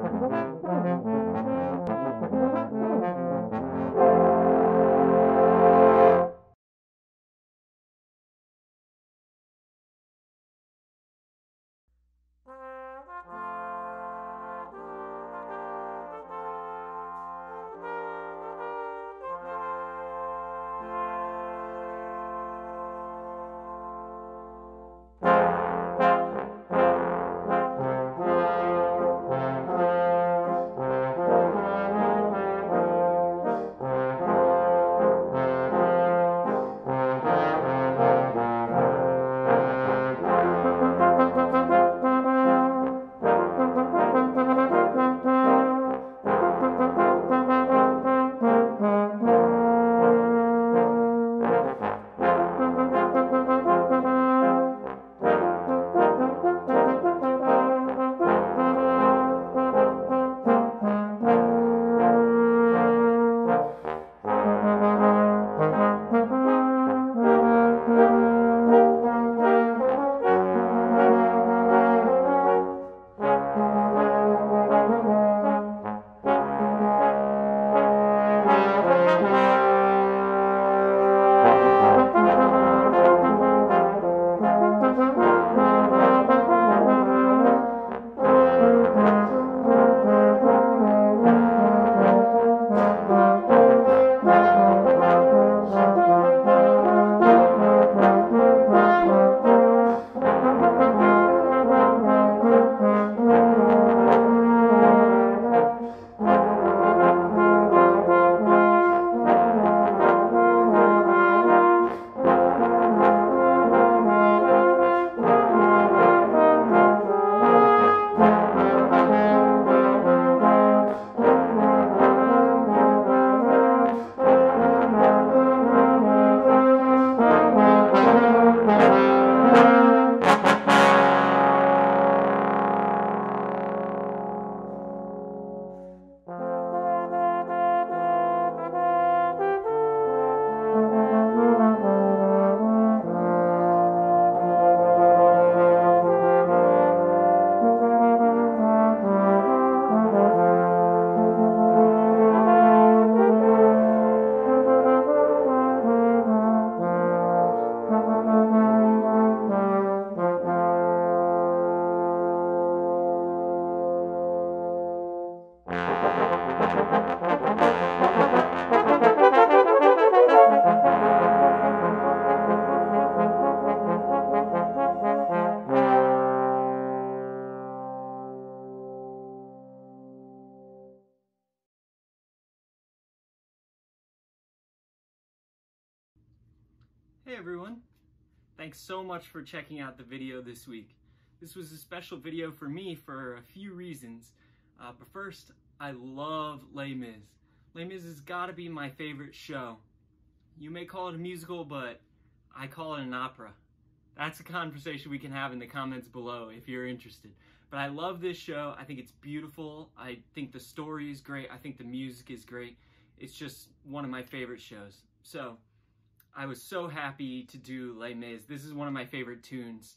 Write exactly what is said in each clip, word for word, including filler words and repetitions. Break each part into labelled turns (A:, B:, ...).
A: Hey everyone, thanks so much for checking out the video this week. This was a special video for me for a few reasons. Uh, but first, I love Les Mis. Les Mis has got to be my favorite show. You may call it a musical, but I call it an opera. That's a conversation we can have in the comments below if you're interested. But I love this show. I think it's beautiful. I think the story is great. I think the music is great. It's just one of my favorite shows. So I was so happy to do Les Mis. This is one of my favorite tunes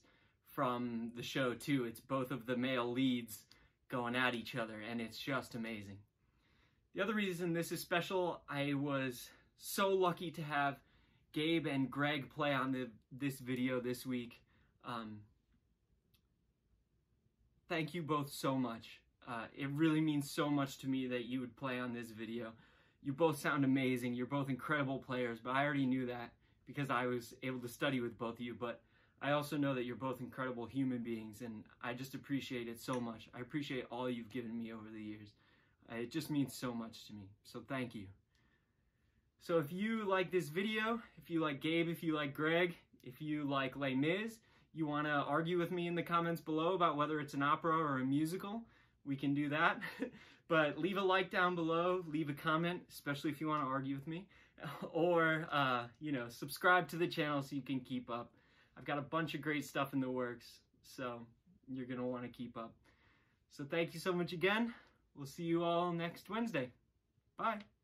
A: from the show too. It's both of the male leads going at each other, and it's just amazing. The other reason this is special, I was so lucky to have Gabe and Greg play on the, this video this week. Um, thank you both so much. Uh, it really means so much to me that you would play on this video. You both sound amazing. You're both incredible players, but I already knew that because I was able to study with both of you. But I also know that you're both incredible human beings, and I just appreciate it so much. I appreciate all you've given me over the years. Uh, it just means so much to me. So thank you. So if you like this video, if you like Gabe, if you like Greg, if you like Les Mis, you want to argue with me in the comments below about whether it's an opera or a musical, we can do that. But leave a like down below, leave a comment, especially if you want to argue with me, or, uh, you know, subscribe to the channel so you can keep up. I've got a bunch of great stuff in the works, so you're going to want to keep up. So thank you so much again. We'll see you all next Wednesday. Bye.